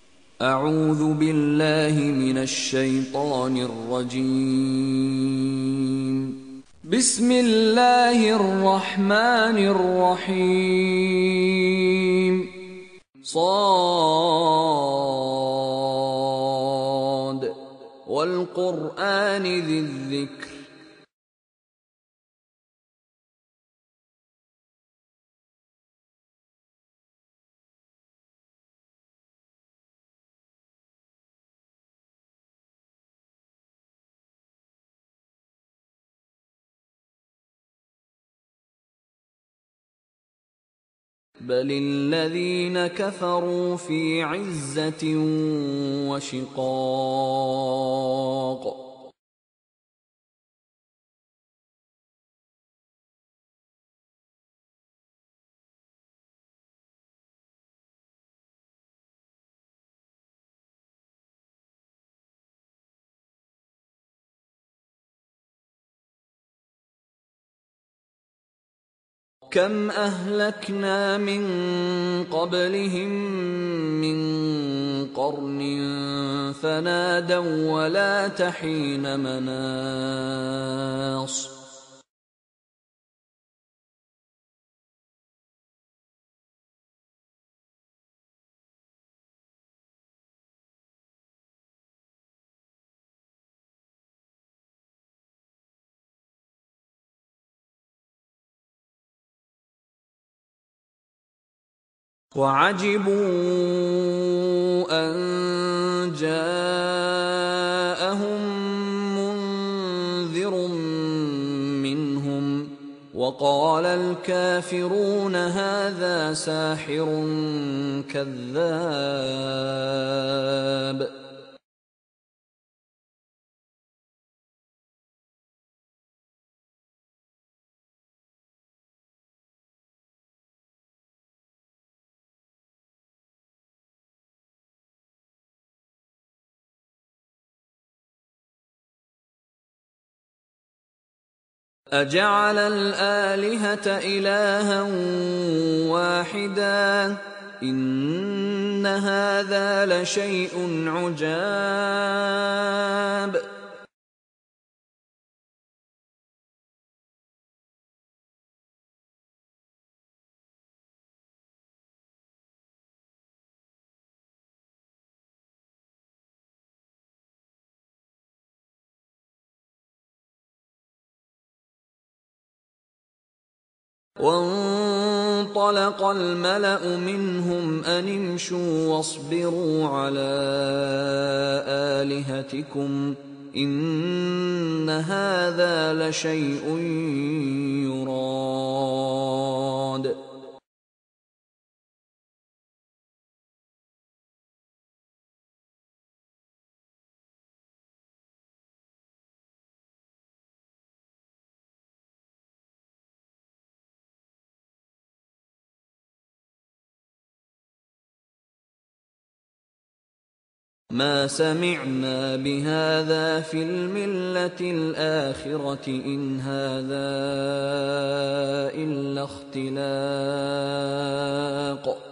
أعوذ بالله من الشيطان الرجيم. بسم الله الرحمن الرحيم. صاد والقرآن ذي الذكر. بل الذين كفروا في عزة وشقاق. كم أهلكنا من قبلهم من قرن فنادوا ولا تحين مناص. وعجبوا أن جاءهم منذر منهم وقال الكافرون هذا ساحر كذاب. أجعل الآلهة إلها واحدا إن هذا لشيء عجاب. وانطلق الملأ منهم أن امشوا واصبروا على آلهتكم إن هذا لشيء يراد. ما سمعنا بهذا في الملة الآخرة إن هذا إلا اختلاق.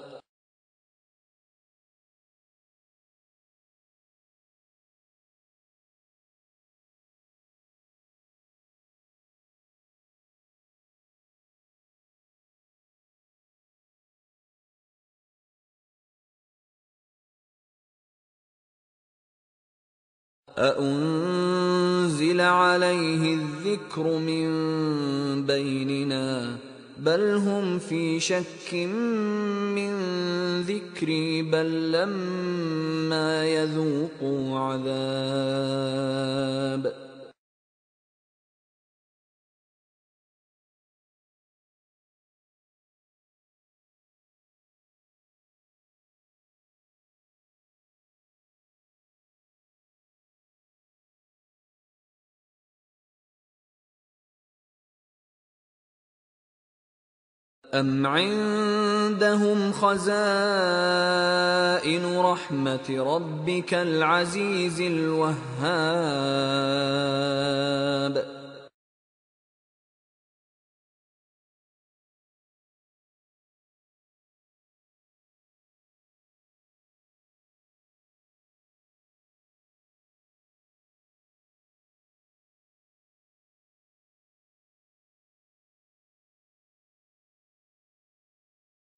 أأنزل عليه الذكر من بيننا بل هم في شك من ذكري بل لما يذوقوا عذاب. أم عندهم خزائن رحمة ربك العزيز الوهاب.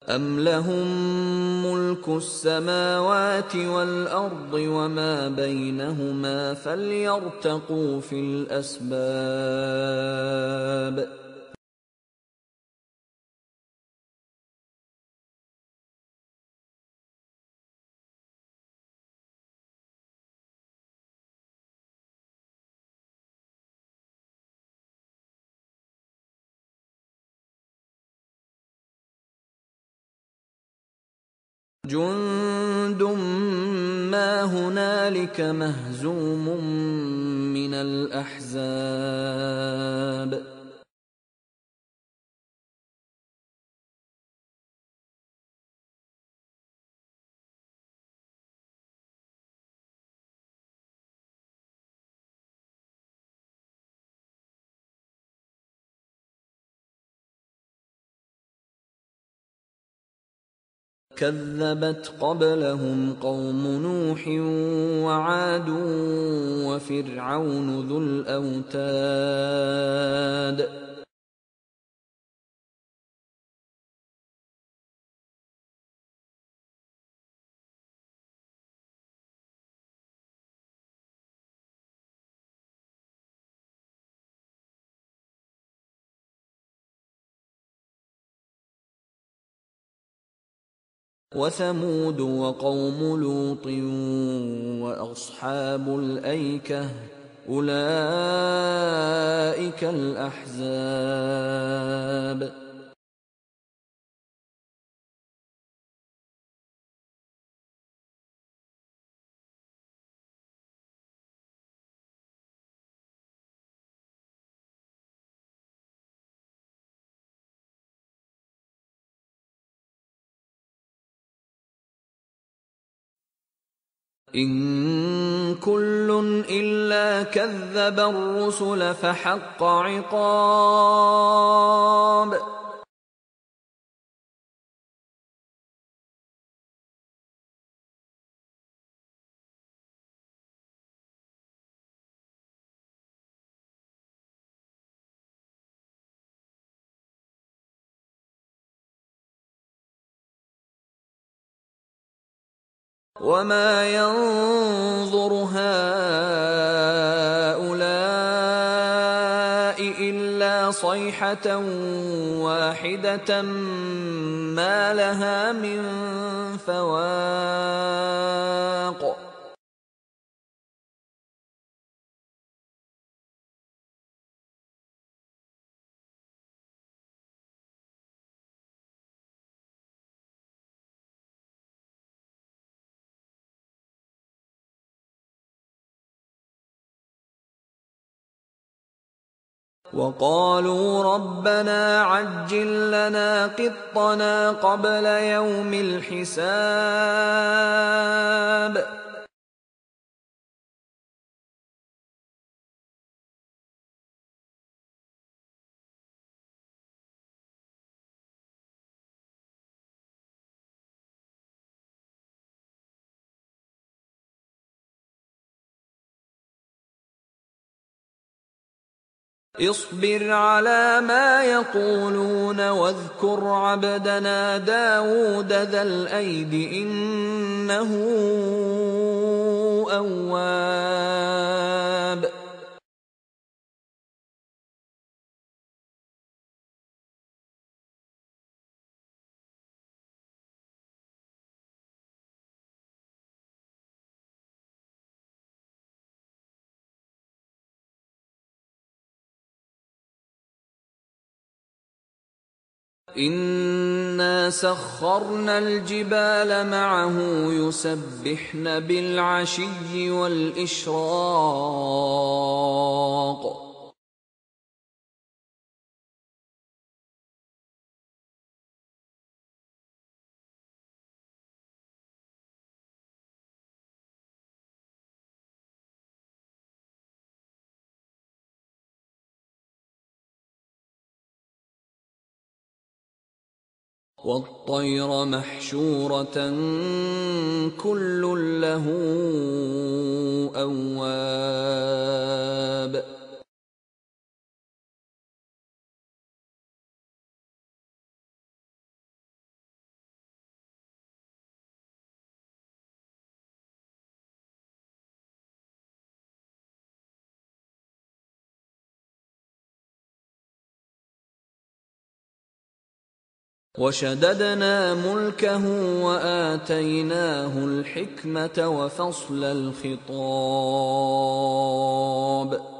أَمْ لَهُم مُّلْكُ السَّمَاوَاتِ وَالْأَرْضِ وَمَا بَيْنَهُمَا فَلْيَرْتَقُوا فِي الْأَسْبَابِ جُندٌ مَّا هُنَالِكَ مَهْزُومٌ مِّنَ الْأَحْزَابِ كَذَّبَتْ قَبْلَهُمْ قَوْمُ نُوحٍ وَعَادٌ وَفِرْعَوْنُ ذُو الْأَوْتَادِ وَثَمُودُ وَقَوْمُ لُوطٍ وَأَصْحَابُ الْأَيْكَةِ ۚ أُولَٰئِكَ الْأَحْزَابُ إِن كُلٌّ إِلَّا كَذَّبَ الرُّسُلَ فَحَقَّ عِقَابِ وَمَا يَنظُرُ هَٰؤُلَاءِ إِلَّا صَيْحَةً وَاحِدَةً مَّا لَهَا مِن فَوَاقٍ وَقَالُوا رَبَّنَا عَجِّل لَّنَا قِطَّنَا قَبْلَ يَوْمِ الْحِسَابِ اصْبِرْ عَلَىٰ مَا يَقُولُونَ وَاذْكُرْ عَبْدَنَا دَاوُودَ ذَا الْأَيْدِ ۖ إِنَّهُ أَوَّابٌ إِنَّا سَخَّرْنَا الْجِبَالَ مَعَهُ يُسَبِّحْنَ بِالْعَشِيِّ وَالْإِشْرَاقِ وَالطَّيْرَ مَحْشُورَةً ۖ كُلٌّ لَّهُ أَوَّابٌ وشددنا ملكه وآتيناه الحكمة وفصل الخطاب.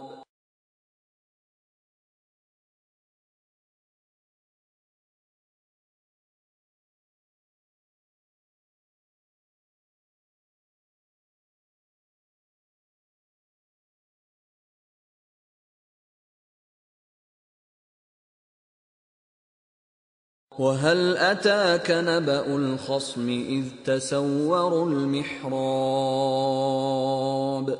وهل أتاك نبأ الخصم إذ تسوروا المحراب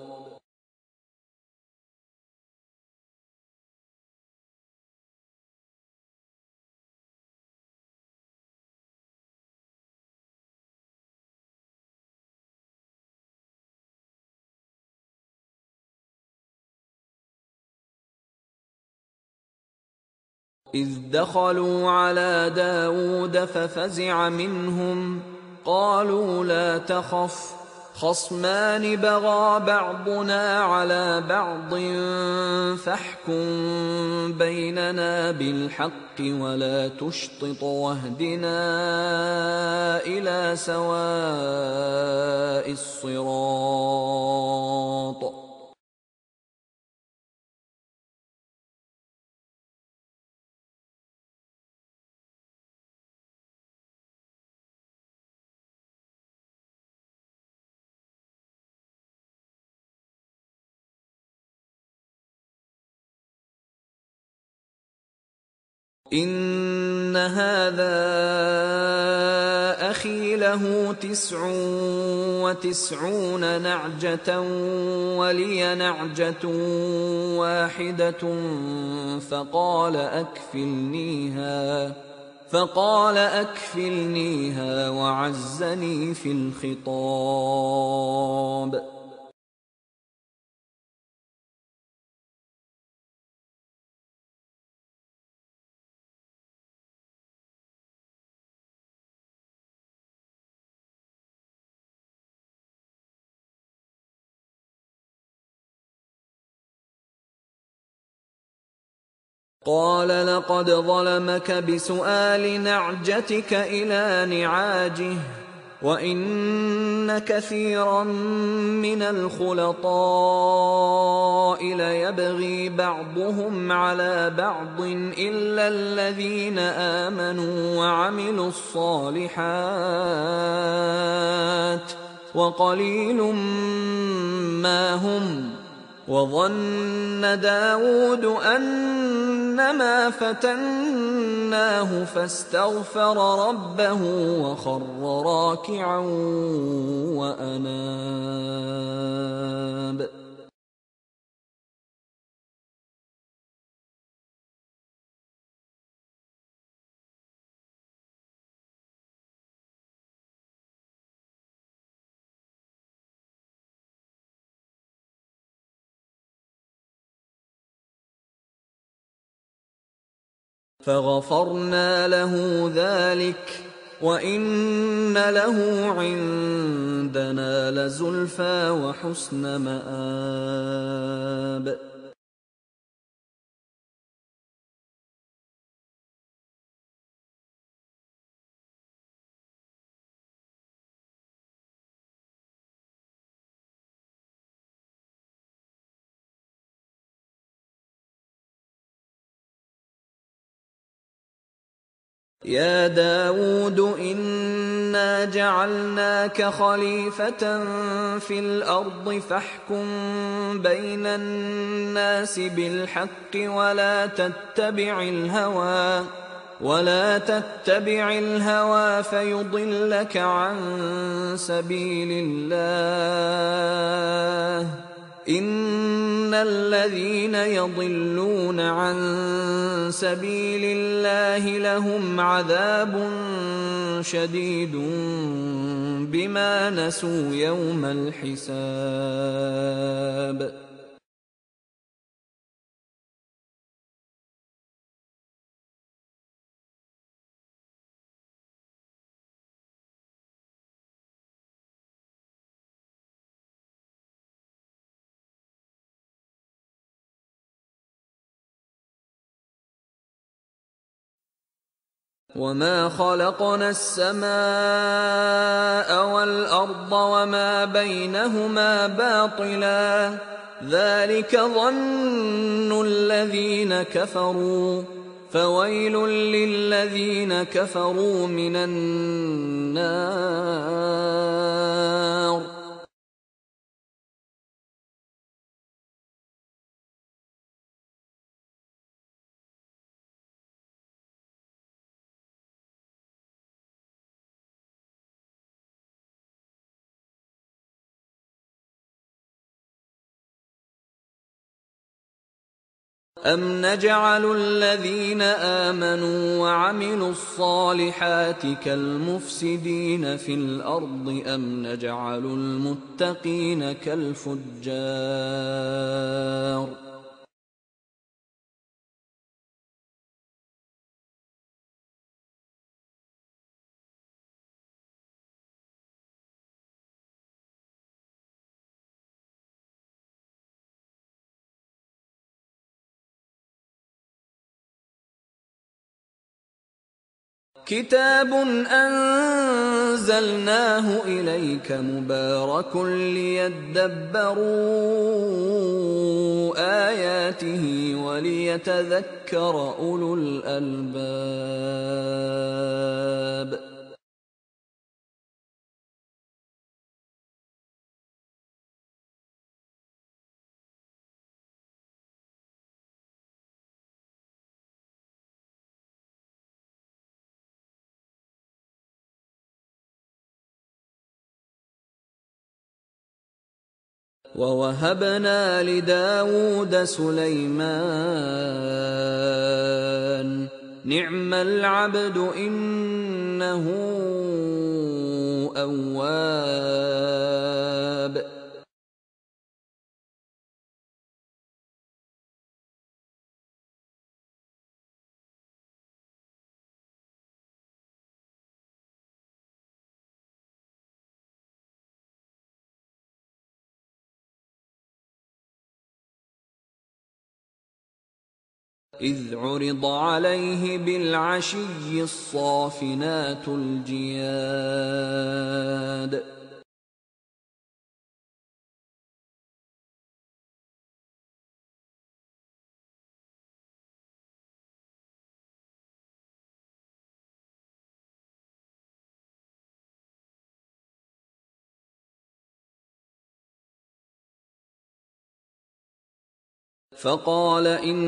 إذ دخلوا على داود ففزع منهم قالوا لا تخف خصمان بغى بعضنا على بعض فاحكم بيننا بالحق ولا تشطط واهدنا إلى سواء الصراط. إن هذا أخي له 99 نعجة ولي نعجة واحدة فقال أكفلنيها وعزني في الخطاب. قال لقد ظلمك بسؤال نعجتك إلى نعاجه وإن كثيرا من الخلطاء ليبغي بعضهم على بعض إلا الذين آمنوا وعملوا الصالحات وقليل ما هم. وظن داود أنما فتناه فاستغفر ربه وخر راكعا وأناب. فغفرنا له ذلك وإن له عندنا لزلفى وحسن مآب. يا داود إنا جعلناك خليفة في الأرض فاحكم بين الناس بالحق ولا تتبع الهوى فيضلك عن سبيل الله. إن الذين يضلون عن سبيل الله لهم عذاب شديد بما نسوا يوم الحساب. وما خلقنا السماء والأرض وما بينهما باطلا ذلك ظن الذين كفروا فويل للذين كفروا من النار. أَمْ نَجْعَلُ الَّذِينَ آمَنُوا وَعَمِلُوا الصَّالِحَاتِ كَالْمُفْسِدِينَ فِي الْأَرْضِ أَمْ نَجْعَلُ الْمُتَّقِينَ كَالْفُجَّارِ كتاب أنزلناه إليك مبارك ليدبروا آياته وليتذكر أولو الألباب. وَوَهَبْنَا لِدَاوُودَ سُلَيْمَانَ ۚ نِعْمَ الْعَبْدُ ۖ إِنَّهُ أَوَّابٌ. إِذْ عُرِضَ عَلَيْهِ بِالْعَشِيِّ الصَّافِنَاتُ الْجِيَادُ فقال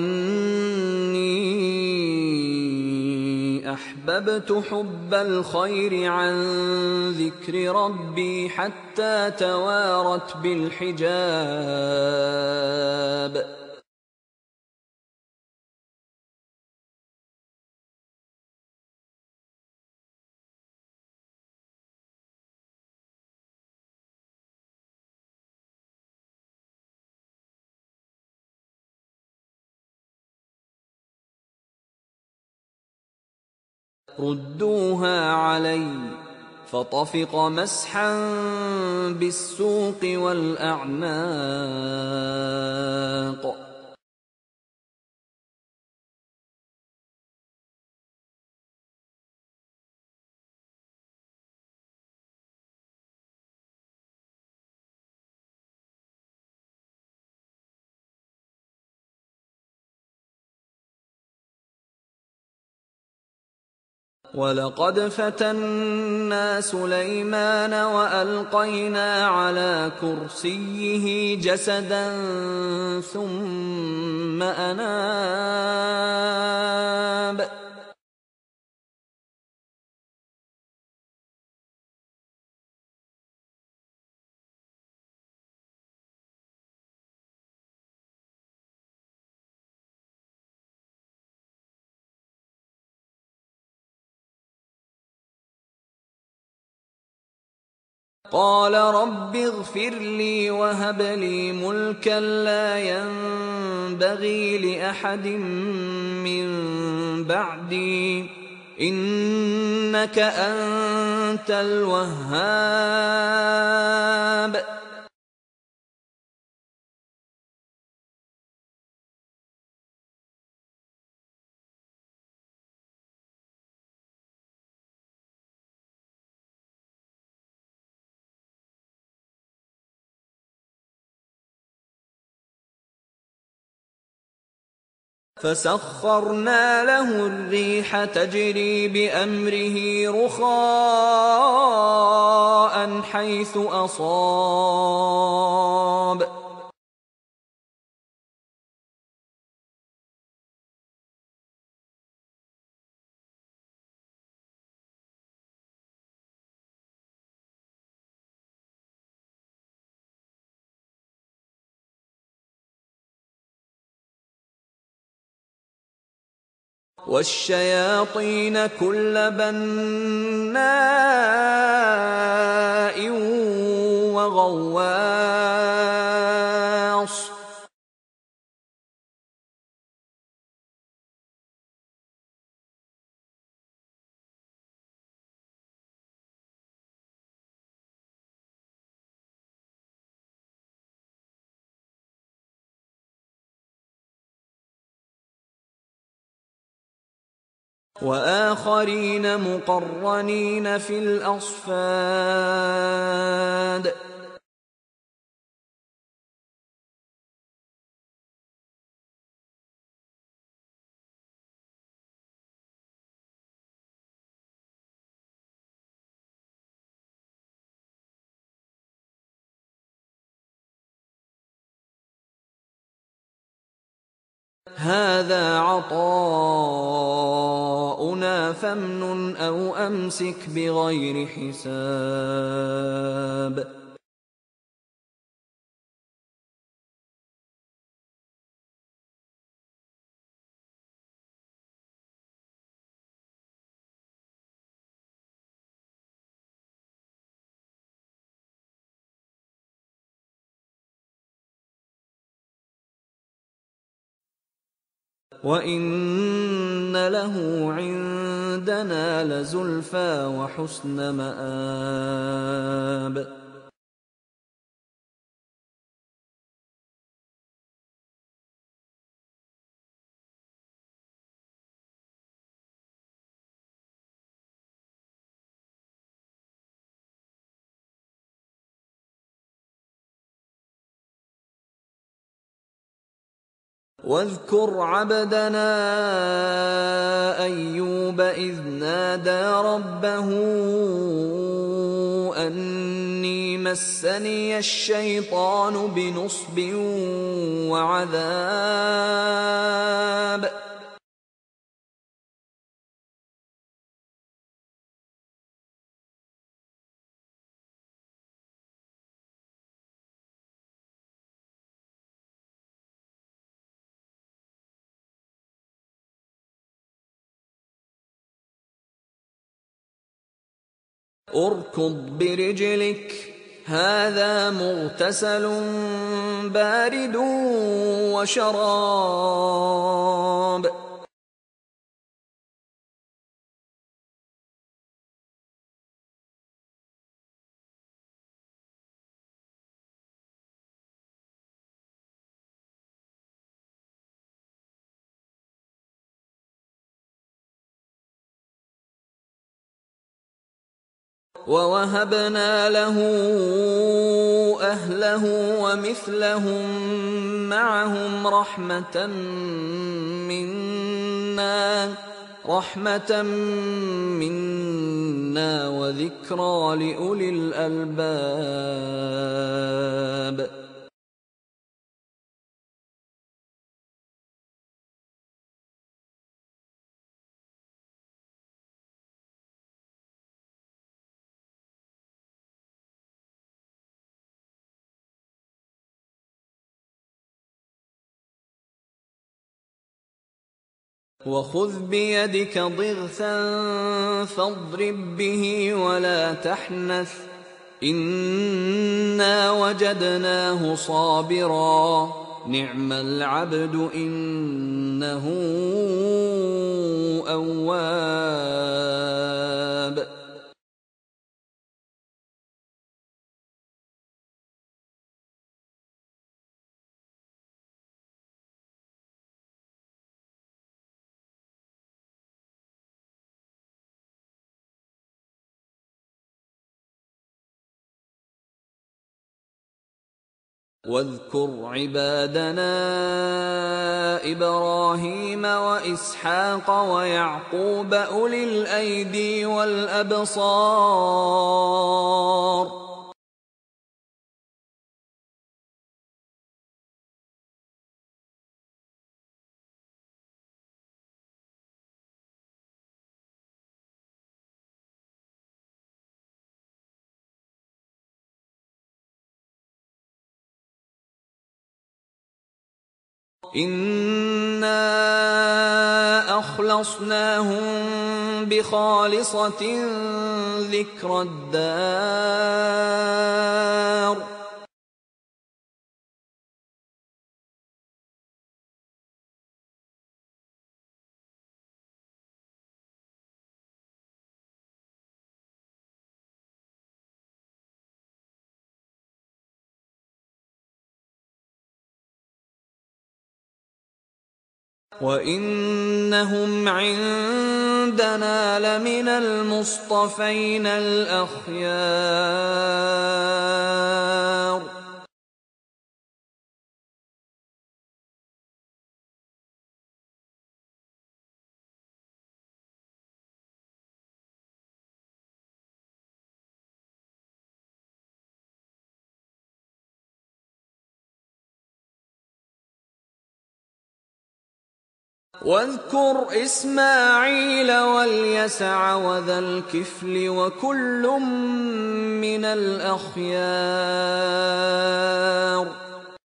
إني أحببت حب الخير عن ذكر ربي حتى توارت بالحجاب. ردوها علي فطفق مسحا بالسوق والأعناق. وَلَقَدْ فَتَنَّا سُلَيْمَانَ وَأَلْقَيْنَا عَلَىٰ كُرْسِيِّهِ جَسَدًا ثُمَّ أَنَابَ. قَالَ رَبِّ اغْفِرْ لِي وَهَبْ لِي مُلْكًا لَّا يَنبَغِي لِأَحَدٍ مِّن بَعْدِي ۖ إِنَّكَ أَنتَ الْوَهَّابُ. فسخرنا له الريح تجري بأمره رخاء حيث أصاب والشياطين كل بناء وغواص وآخرين مقرنين في الأصفاد هذا عطاؤنا فامنن أو أمسك بغير حساب وإن له عندنا لزلفى وحسن مآب واذكر عبدنا أيوب إذ نادى ربه أني مسني الشيطان بنصب وعذاب اركض برجلك هذا مغتسل بارد وشراب ووهبنا له أهله ومثلهم معهم رحمة منا وذكرى لأولي الألباب وخذ بيدك ضغثا فاضرب به ولا تحنث إنا وجدناه صابرا نعم العبد إنه أواب واذكر عبادنا إبراهيم وإسحاق ويعقوب أولي الأيدي والأبصار إنا أخلصناهم بخالصة ذكر الدار وإنهم عندنا لمن المصطفين الأخيار واذكر إسماعيل واليسع وذا الكفل وكل من الأخيار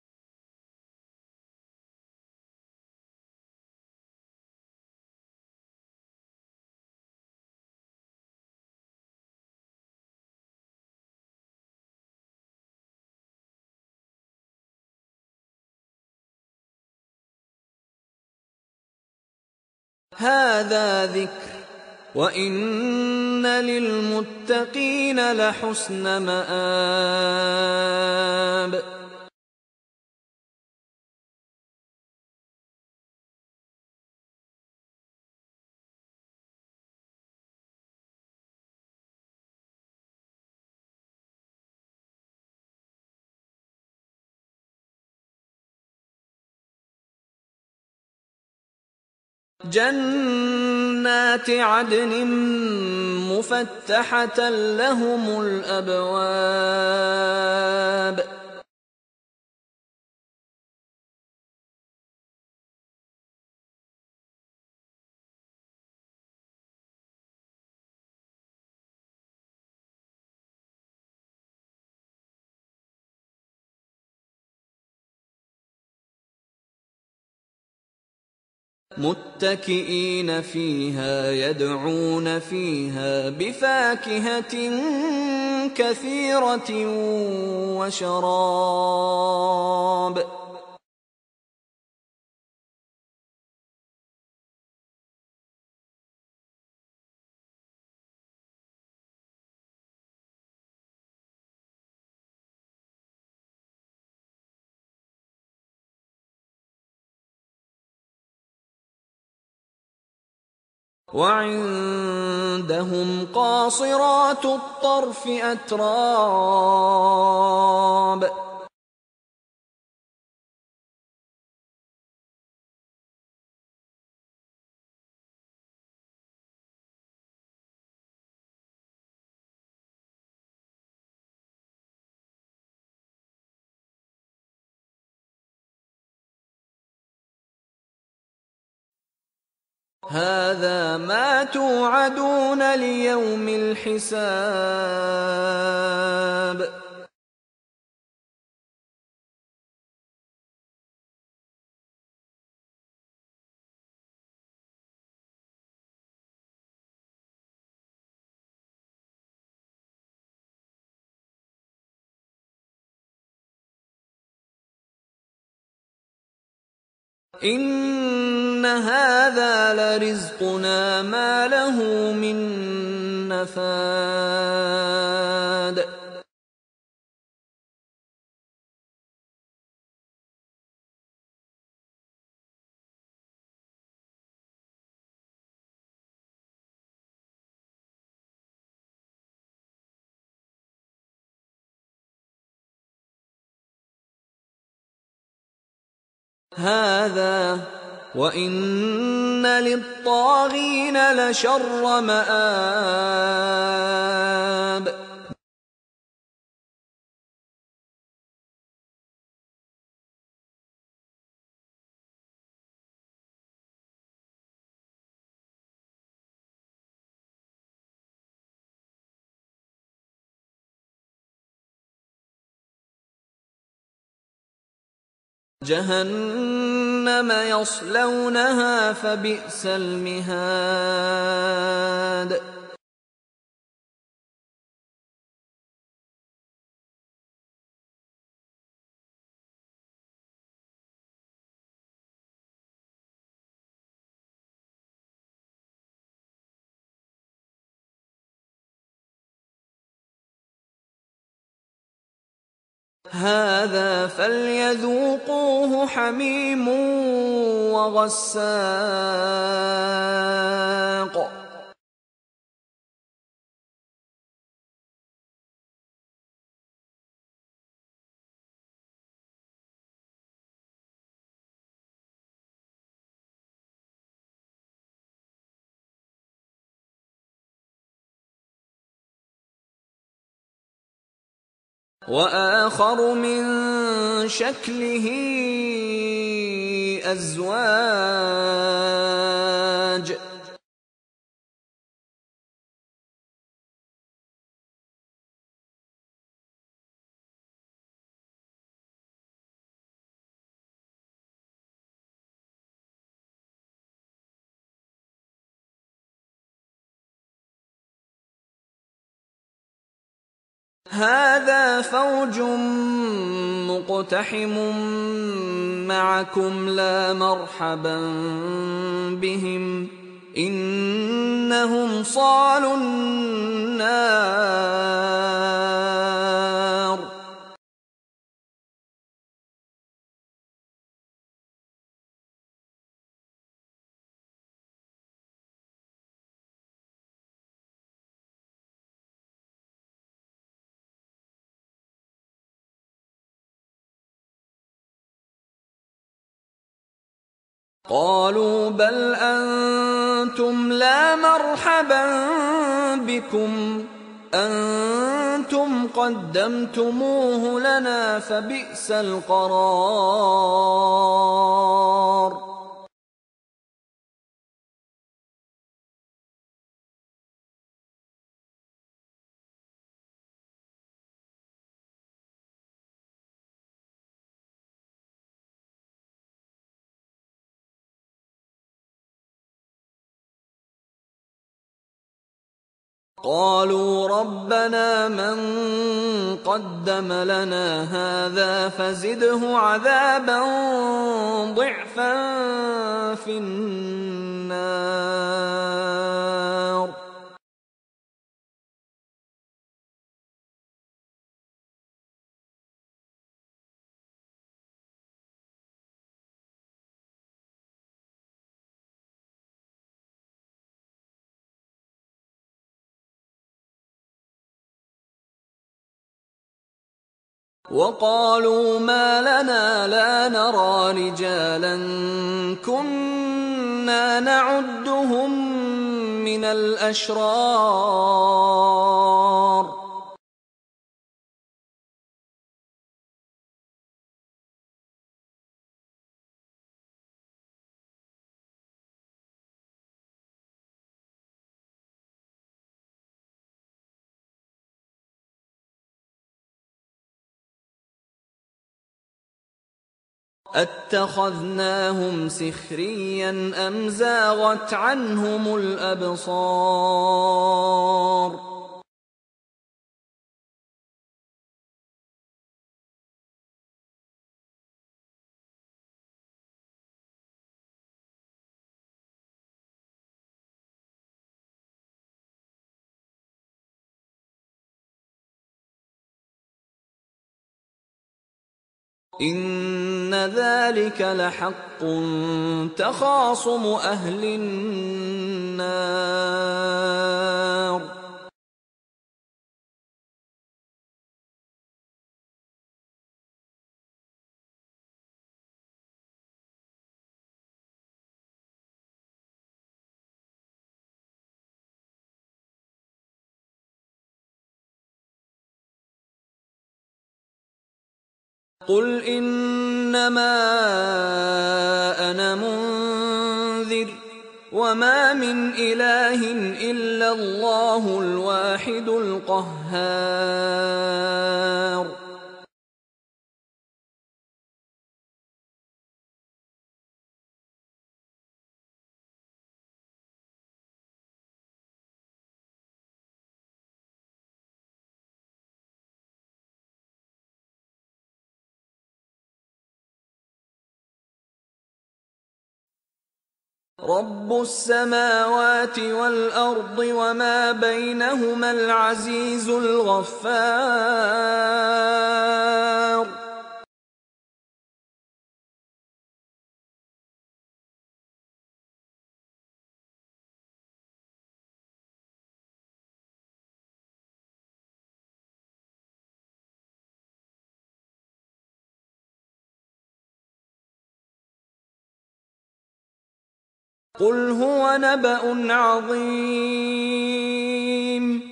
هذا ذكر وإن للمتقين لحسن مآب جنات عدن مفتحة لهم الأبواب متكئين فيها يدعون فيها بفاكهة كثيرة وشراب وعندهم قاصرات الطرف أتراب هذا ما توعدون ليوم الحساب إن هذا لرزقنا ما له من نفاد هَٰذَا وَإِنَّ لِلطَّاغِينَ لَشَرَّ مَآبٍ جَهَنَّمَ يَصْلَوْنَهَا فَبِئْسَ الْمِهَادُ هَٰذَا فَلْيَذُوقُوهُ حَمِيمٌ وَغَسَّاقٌ وَآخَرُ مِن شَكْلِهِ أَزْوَاجٌ هَٰذَا فَوْجٌ مُّقْتَحِمٌ مَّعَكُمْ لَا مَرْحَبًا بِهِمْ ۚ إِنَّهُمْ صَالُو النَّارِ قَالُوا بَلْ أَنتُمْ لَا مَرْحَبًا بِكُمْ أَنتُمْ قَدَّمْتُمُوهُ لَنَا فَبِئْسَ الْقَرَارُ قَالُوا رَبَّنَا مَن قَدَّمَ لَنَا هَٰذَا فَزِدْهُ عَذَابًا ضِعْفًا فِي النَّارِ وَقَالُوا مَا لَنَا لَا نَرَىٰ رِجَالًا كُنَّا نَعُدُّهُم مِّنَ الْأَشْرَارِ أَتَّخَذْنَاهُمْ سِخْرِيًّا أَمْ زَاغَتْ عَنْهُمُ الْأَبْصَارُ إِنَّ ذَٰلِكَ لَحَقٌّ تَخَاصُمُ أَهْلِ النَّارِ قل إنما أنا منذر وما من إله إلا الله الواحد القهار. رب السماوات والأرض وما بينهما العزيز الغفار. قل هو نبأ عظيم.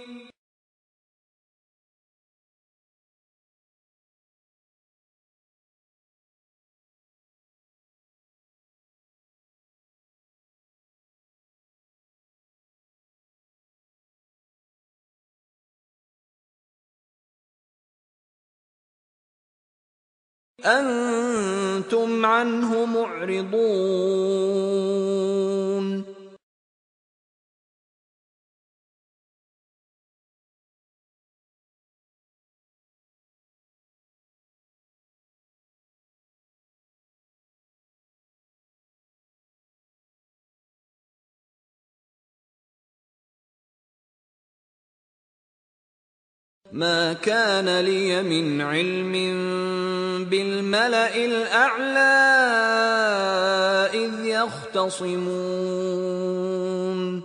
أنتم عنه معرضون. ما كان لي من علم بالملأ الأعلى إذ يختصمون.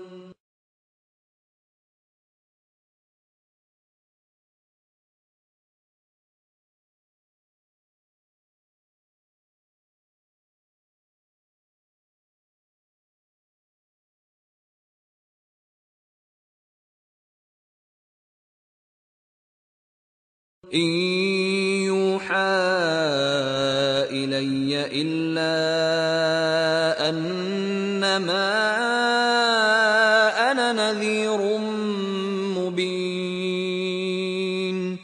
إن يوحى إلي إلا أنما أنا نذير مبين.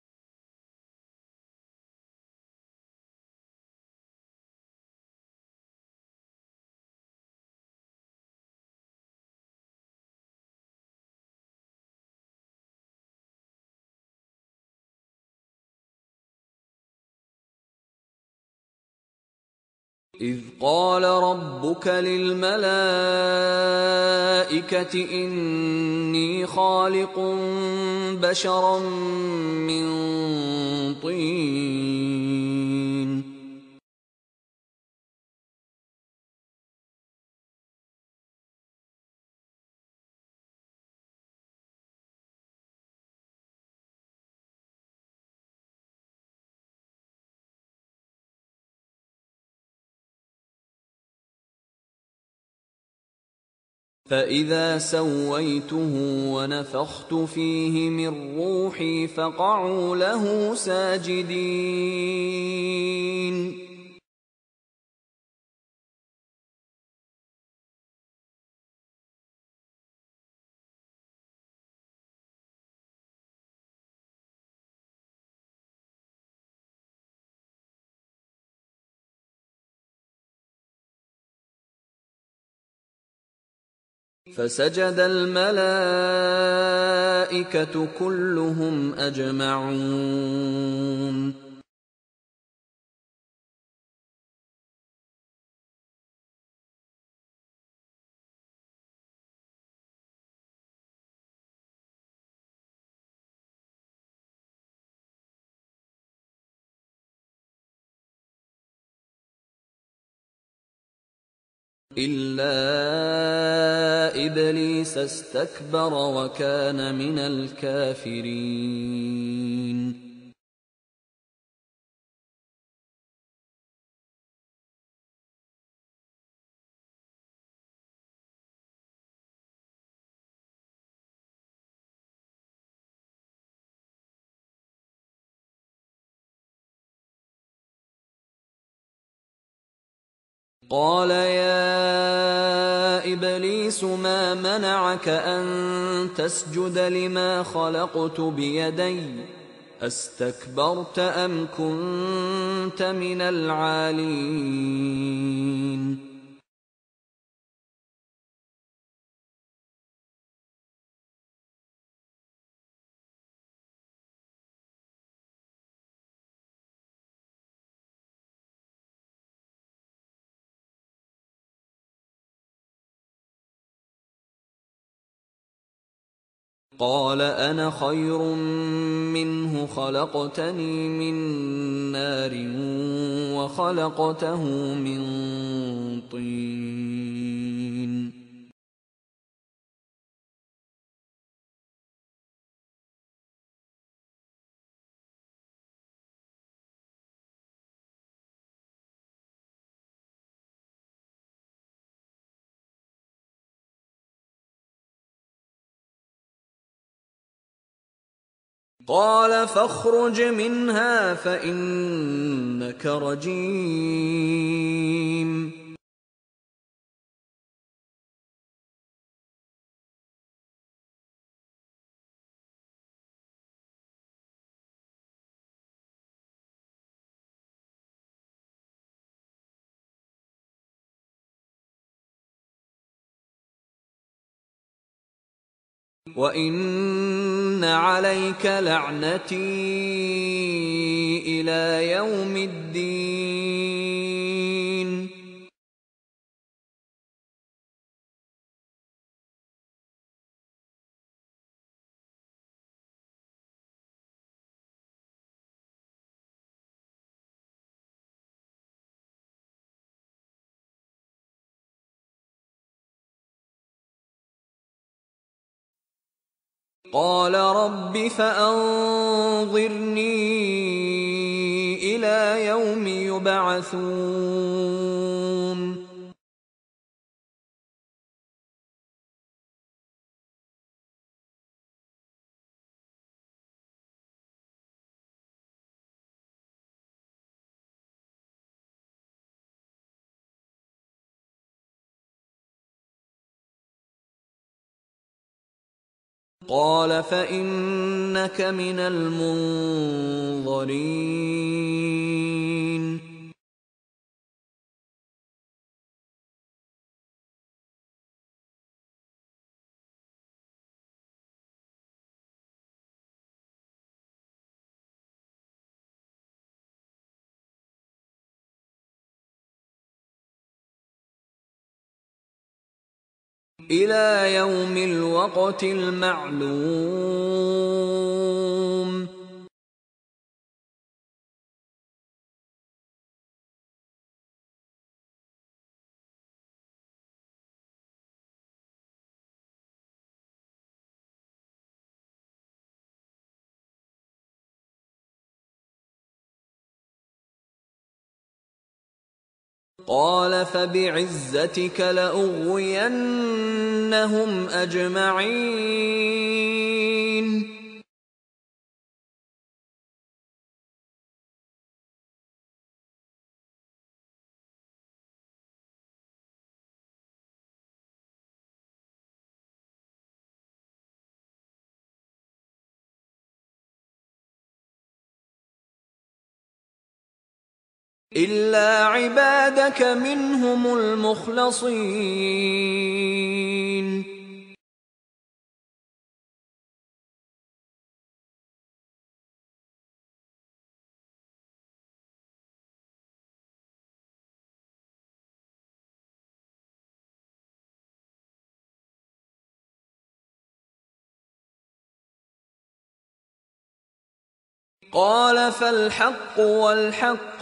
إذ قال ربك للملائكة إني خالق بشرا من طين. فإذا سويته ونفخت فيه من روحي فقعوا له ساجدين. فسجد الملائكة كلهم أجمعون. إلا إبليس استكبر وكان من الكافرين. قال يا إبليس ما منعك أن تسجد لما خلقت بيدي أستكبرت أم كنت من العالين قال أنا خير منه خلقتني من نار وخلقته من طين قال فاخرج منها فإنك رجيم وإن عليك لعنتي إلى يوم الدين قال رب فأنظرني إلى يوم يبعثون قال فإنك من المنظرين إلى يوم الوقت المعلوم قال فبعزتك لأغوينهم أجمعين إلا عبادك منهم المخلصين قال فالحق والحق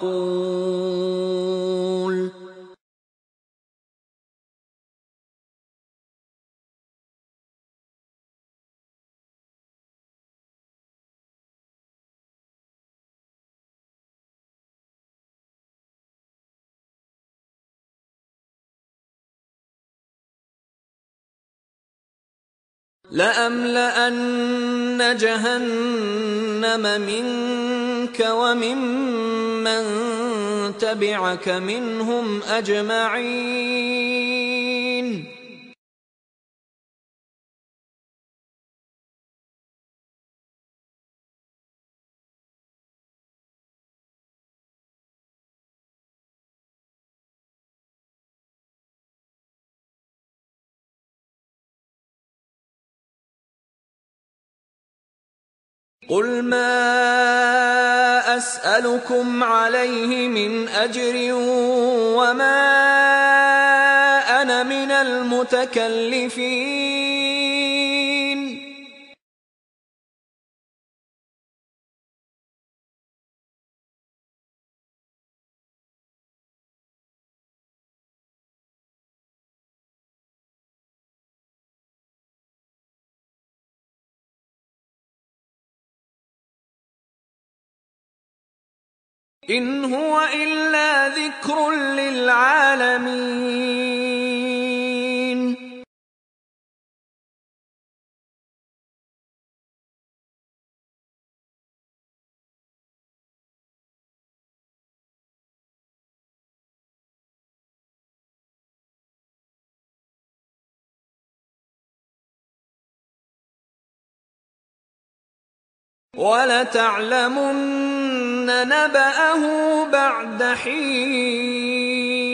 أقول لأملأن جهنم منك منك وممن تبعك منهم أجمعين. قل ما أسألكم عليه من أجر وما أنا من المتكلفين. إن هو إلا ذكر للعالمين. وَلَتَعْلَمُنَّ نَبَأَهُ بَعْدَ حِينٍ.